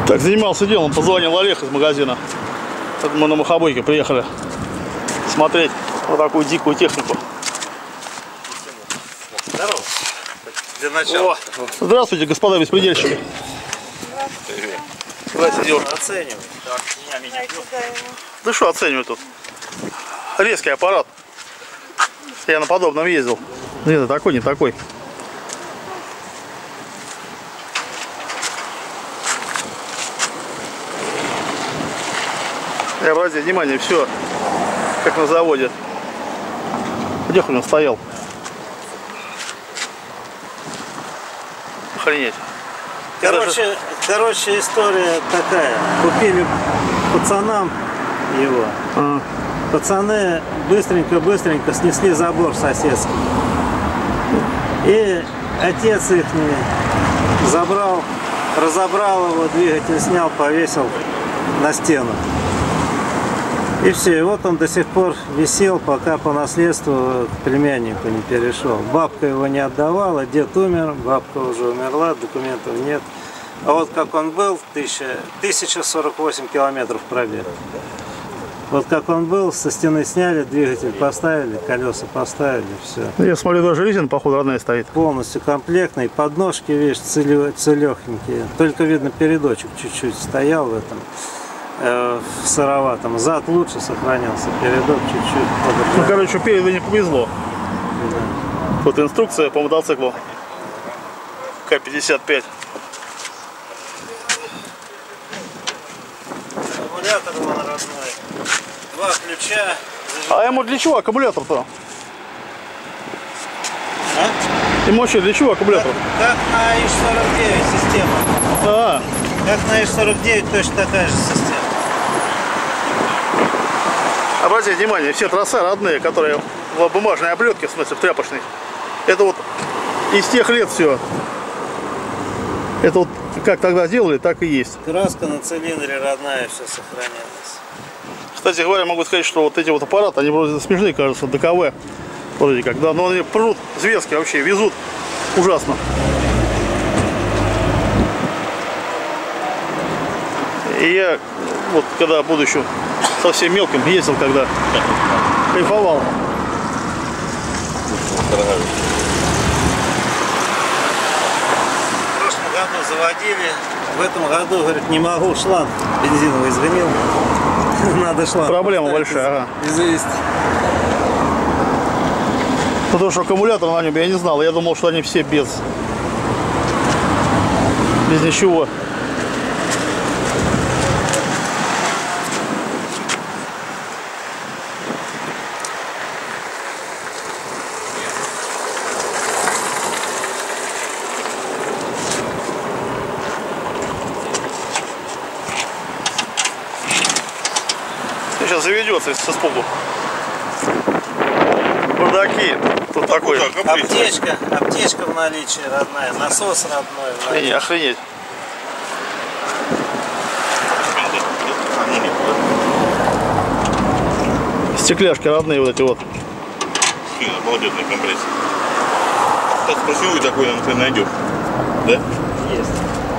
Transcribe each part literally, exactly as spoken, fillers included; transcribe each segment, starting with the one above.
Так, занимался делом, позвонил Олег из магазина. Так мы на махобойке приехали смотреть вот такую дикую технику. Здорово. Для начала. О, здравствуйте, господа беспредельщики. Здравствуйте. Здравствуйте, Юр. Оценивай. Так, меня, меня. Да что оцениваю тут? Резкий аппарат. Я на подобном ездил. Нет, такой, не такой. И обратите внимание, все как на заводе. Где он стоял? Охренеть. Короче, даже... короче, история такая. Купили пацанам его. А. Пацаны быстренько-быстренько снесли забор соседский. И отец их забрал, разобрал его, двигатель снял, повесил на стену. И все, и вот он до сих пор висел, пока по наследству к племяннику не перешел. Бабка его не отдавала, дед умер, бабка уже умерла, документов нет. А вот как он был, тысяча сорок восемь километров пробег. Вот как он был, со стены сняли, двигатель поставили, колеса поставили, все. Я смотрю, даже резина, походу, родная стоит. Полностью комплектный, подножки, видишь, целехенькие. Только видно, передочек чуть-чуть стоял в этом. В сыроватом. Зад лучше сохранился, передок чуть-чуть. Ну, короче, переду не повезло. Да. Вот инструкция по мотоциклу К пятьдесят пять. Аккумулятор он родной. Два ключа. А ему для чего аккумулятор-то? А? Ему вообще для чего аккумулятор? Как, как на ИЖ сорок девять система. А. Как на ИЖ сорок девять точно такая же система. Обратите внимание, все троса родные, которые в бумажной облетке, в смысле в тряпочной, это вот из тех лет все. Это вот как тогда делали, так и есть. Краска на цилиндре родная, все сохранялось. Кстати говоря, могу сказать, что вот эти вот аппараты, они вроде смешные, кажется, ДКВ. Вроде как, да, но они прут зверски вообще, везут ужасно. И я вот когда будучи совсем мелким ездил, когда кайфовал. В прошлом году заводили, в этом году, говорит, не могу, шланг бензиновый сгнил. Надо шланг. Проблема большая, ага. И завести. Потому что аккумулятор на нем я не знал, я думал, что они все без, без ничего. Сейчас заведется с испугу. Бардаки. Тут такой. Аптечка, аптечка в наличии родная, насос родной. Охренеть, охренеть. Стекляшки родные вот эти вот. Обалденный компрессор. Так спросил, такой ты найдешь. Да? Есть.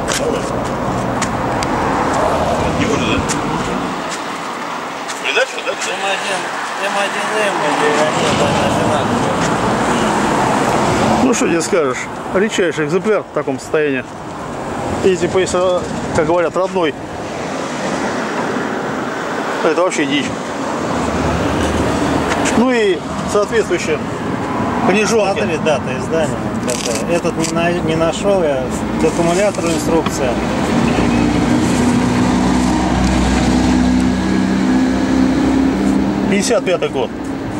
Не может, да? Передача, да? М один, М один М или М один. Ну что тебе скажешь, редчайший экземпляр в таком состоянии. И типа, если, как говорят, родной, это вообще дичь. Ну и соответствующие книжонки. Смотри, дата издания какая. Этот не, на, не нашел я, к аккумулятору инструкция. пятьдесят пятый год.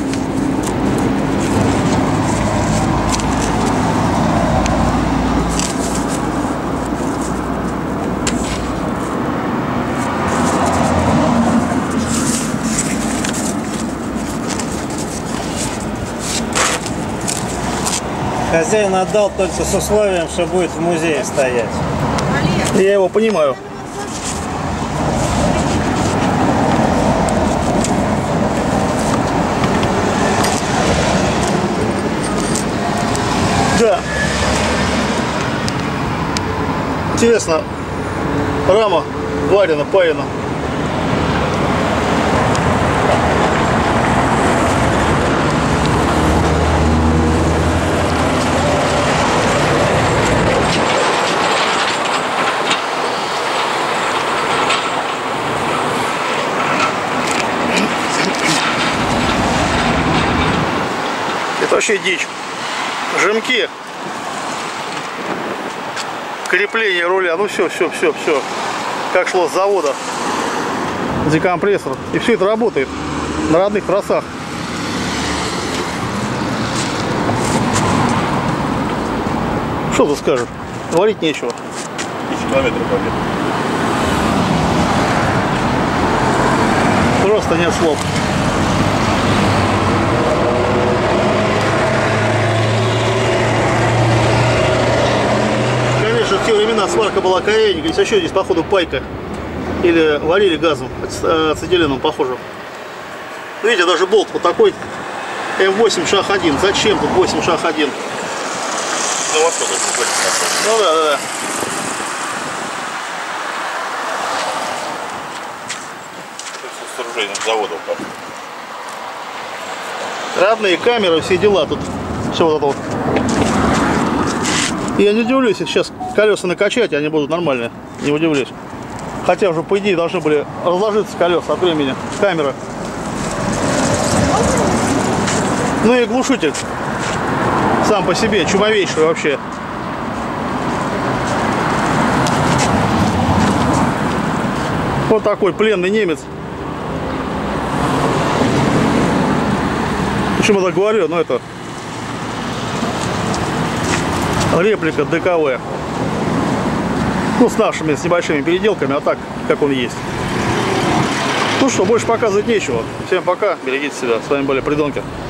Хозяин отдал только с условием, что будет в музее стоять. Я его понимаю. Да. Интересно, рама варено, паяно. Это вообще дичь. Жимки, крепление руля, ну все, все, все, все. Как шло с завода. Декомпрессор. И все это работает на родных трассах. Что ты скажешь? Говорить нечего. Тысяча километров пойдет. Просто нет слов. Конечно, в те времена сварка была корейненькая. Здесь еще здесь, походу, пайка. Или варили газом, ацетиленом, похоже. Видите, даже болт вот такой эм восемь шах один. Зачем тут восемь шах один? Ну, вот что-то. Ну да, да, да. С оружейным заводом. Родные камеры, все дела тут. Все вот это вот. Я не удивлюсь, если сейчас колеса накачать, и они будут нормальные. Не удивлюсь. Хотя уже, по идее, должны были разложиться колеса от времени. Камера. Ну и глушитель. Сам по себе, чумовейший вообще. Вот такой пленный немец. Почему я так говорю? Ну это реплика дэ ка вэ. Ну, с нашими, с небольшими переделками, а так, как он есть. Ну что, больше показывать нечего. Всем пока, берегите себя. С вами были Придонки.